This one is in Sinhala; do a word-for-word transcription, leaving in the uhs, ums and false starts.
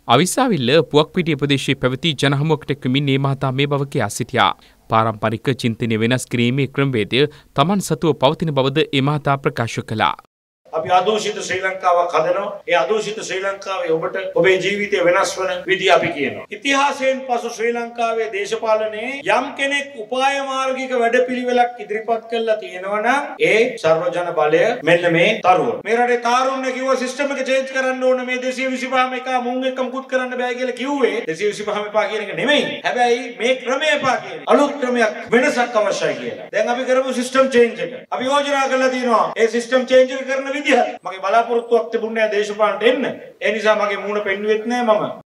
අවිස්සාවිල්ල පුවක්පිටිය ප්‍රදේශයේ පැවති ජනහමුවකට එක්වමින් මේ මහතා මේ බව කියා සිටියා. පාරම්පරික චින්තනය වෙනස් කිරීමේ ක්‍රමවේදය තමන් සතුව පවතින බවද ඒ මහතා ප්‍රකාශ කළා. අපි අදූෂිත ශ්‍රී ලංකාවක් හදනවා. ඒ අදූෂිත ශ්‍රී ලංකාවේ ඔබට ඔබේ ජීවිතය වෙනස් වන විදිහ අපි කියනවා. ඉතිහාසයෙන් පසු ශ්‍රී ලංකාවේ දේශපාලනයේ යම් කෙනෙක් උපාය මාර්ගික වැඩපිළිවෙලක් ඉදිරිපත් කළා තියෙනවා නම් ඒ සර්වජන බලය මෙන්න මේ තරුව. මේ රටේ තාරුණ්‍ය කිව්ව සිස්ටම් එක චේන්ජ් කරන්න ඕන මේ දෙසිය විසිපහම එක මුං එක මුකුත් කරන්න බෑ කියලා කිව්වේ දෙසිය විසිපහම එපා කියන එක නෙමෙයි. හැබැයි මේ ක්‍රමය එපා කියන අලුත් ක්‍රමයක් වෙනසක් අවශ්‍යයි කියලා. දැන් අපි කරමු සිස්ටම් චේන්ජ් එක. අපි යෝජනා කරලා තියෙනවා ඒ සිස්ටම් චේන්ජ් එක කරන විදිහ මගේ බලාපොරොත්තුවක් තිබුණේ නැහැ දේශපාලනට එන්න. ඒ නිසා මගේ මූණ පෙන්නුවෙත් නැහැ මම.